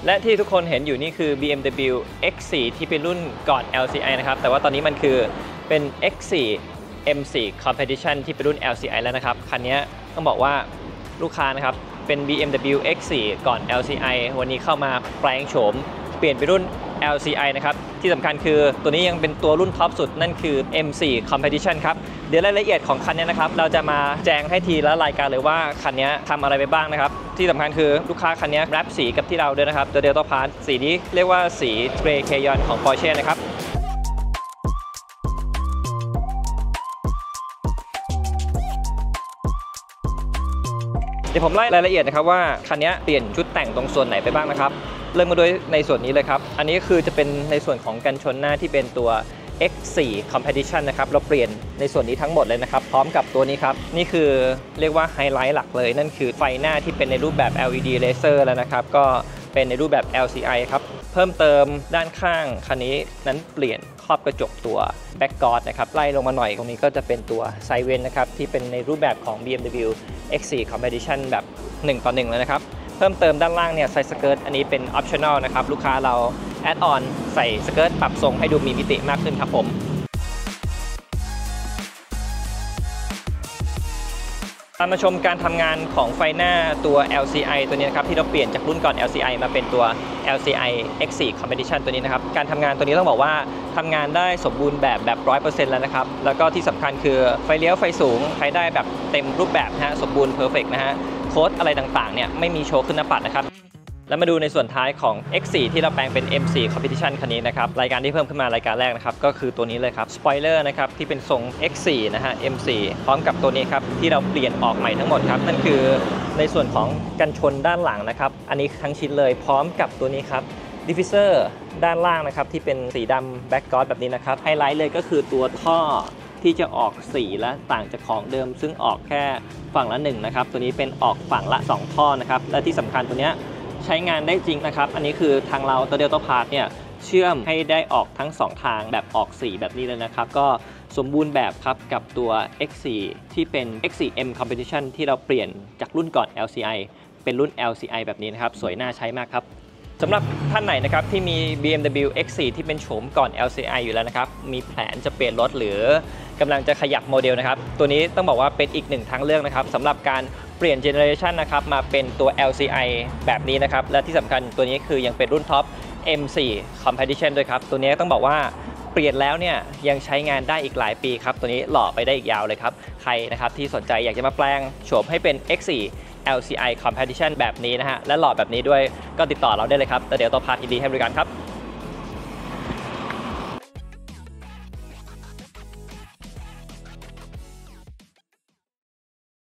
และที่ทุกคนเห็นอยู่นี่คือ BMW X4 ที่เป็นรุ่นก่อน LCI นะครับแต่ว่าตอนนี้มันคือเป็น X4 M4 Competition ที่เป็นรุ่น LCI แล้วนะครับคันนี้ต้องบอกว่าลูกค้านะครับเป็น BMW X4 ก่อน LCI วันนี้เข้ามาแปลงโฉมเปลี่ยนไปรุ่น LCI นะครับที่สำคัญคือตัวนี้ยังเป็นตัวรุ่นท็อปสุดนั่นคือ M4 Competition ครับเดี๋ยวรายละเอียดของคันนี้นะครับเราจะมาแจ้งให้ทีละรายการเลยว่าคันนี้ทำอะไรไปบ้างนะครับที่สำคัญคือลูกค้าคันนี้แรปสีกับที่เราด้วยนะครับ The Delta Part สีนี้เรียกว่าสี Grey Crayon ของ Porsche นะครับเดี๋ยวผมไล่รายละเอียดนะครับว่าคันนี้เปลี่ยนชุดแต่งตรงส่วนไหนไปบ้างนะครับเริ่มมาด้วยในส่วนนี้เลยครับอันนี้คือจะเป็นในส่วนของกันชนหน้าที่เป็นตัว X4 Competition นะครับเราเปลี่ยนในส่วนนี้ทั้งหมดเลยนะครับพร้อมกับตัวนี้ครับนี่คือเรียกว่าไฮไลท์หลักเลยนั่นคือไฟหน้าที่เป็นในรูปแบบ LED laser แล้วนะครับก็เป็นในรูปแบบ LCI ครับเพิ่มเติมด้านข้างคันนี้นั้นเปลี่ยนครอบกระจกตัว Backguard นะครับไล่ลงมาหน่อยตรงนี้ก็จะเป็นตัว Side Vent นะครับที่เป็นในรูปแบบของ BMW X4 Competition แบบ1 ต่อ 1เลยนะครับเพิ่มเติมด้านล่างเนี่ยใส่สเกิร์ตอันนี้เป็น optional นะครับลูกค้าเราแอดออนใส่สเกิร์ตปรับทรงให้ดูมีมิติมากขึ้นครับผมมาชมการทำงานของไฟหน้าตัว LCI ตัวนี้นะครับที่เราเปลี่ยนจากรุ่นก่อน LCI มาเป็นตัว LCI X4 Competition ตัวนี้นะครับการทำงานตัวนี้ต้องบอกว่าทำงานได้สมบูรณ์แบบ 100% แล้วนะครับแล้วก็ที่สำคัญคือไฟเลี้ยวไฟสูงใช้ได้แบบเต็มรูปแบบนะฮะสมบูรณ์ perfect นะฮะโค้ดอะไรต่างๆเนี่ยไม่มีโชว์ขึ้นหน้าปัดนะครับแล้วมาดูในส่วนท้ายของ X4 ที่เราแปลงเป็น M4 Competition คันนี้นะครับรายการที่เพิ่มขึ้นมารายการแรกนะครับก็คือตัวนี้เลยครับสปอยเลอร์นะครับที่เป็นทรง X4 นะฮะ M4 พร้อมกับตัวนี้ครับที่เราเปลี่ยนออกใหม่ทั้งหมดครับนั่นคือในส่วนของกันชนด้านหลังนะครับอันนี้ทั้งชิ้นเลยพร้อมกับตัวนี้ครับดิฟฟิวเซอร์ด้านล่างนะครับที่เป็นสีดำแบ็กกอร์ดแบบนี้นะครับไฮไลท์เลยก็คือตัวท่อที่จะออกสีและต่างจากของเดิมซึ่งออกแค่ฝั่งละ1นะครับตัวนี้เป็นออกฝั่งละ2ท่อนะครับและที่สำคัญตัวนี้ใช้งานได้จริงนะครับอันนี้คือทางเราตัว Delta Part เนี่ยเชื่อมให้ได้ออกทั้ง2ทางแบบออกสีแบบนี้เลยนะครับก็สมบูรณ์แบบครับกับตัว X4 ที่เป็น X4M Competition ที่เราเปลี่ยนจากรุ่นก่อน LCI เป็นรุ่น LCI แบบนี้นะครับสวยน่าใช้มากครับสำหรับท่านไหนนะครับที่มี BMW X4 ที่เป็นโฉมก่อน LCI อยู่แล้วนะครับมีแผนจะเปลี่ยนรถหรือกำลังจะขยับโมเดลนะครับตัวนี้ต้องบอกว่าเป็นอีกหนึ่งทางเลือกนะครับสำหรับการเปลี่ยนเจเนอเรชันนะครับมาเป็นตัว LCI แบบนี้นะครับและที่สำคัญตัวนี้คือยังเป็นรุ่นท็อป M4 Competition ด้วยครับตัวนี้ต้องบอกว่าเปลี่ยนแล้วเนี่ยยังใช้งานได้อีกหลายปีครับตัวนี้หล่อไปได้อีกยาวเลยครับใครนะครับที่สนใจอยากจะมาแปลงโฉมให้เป็น X4 LCI Competition แบบนี้นะฮะและหล่อแบบนี้ด้วยก็ติดต่อเราได้เลยครับแต่เดี๋ยวต่อพาร์ทดีให้บริการครับ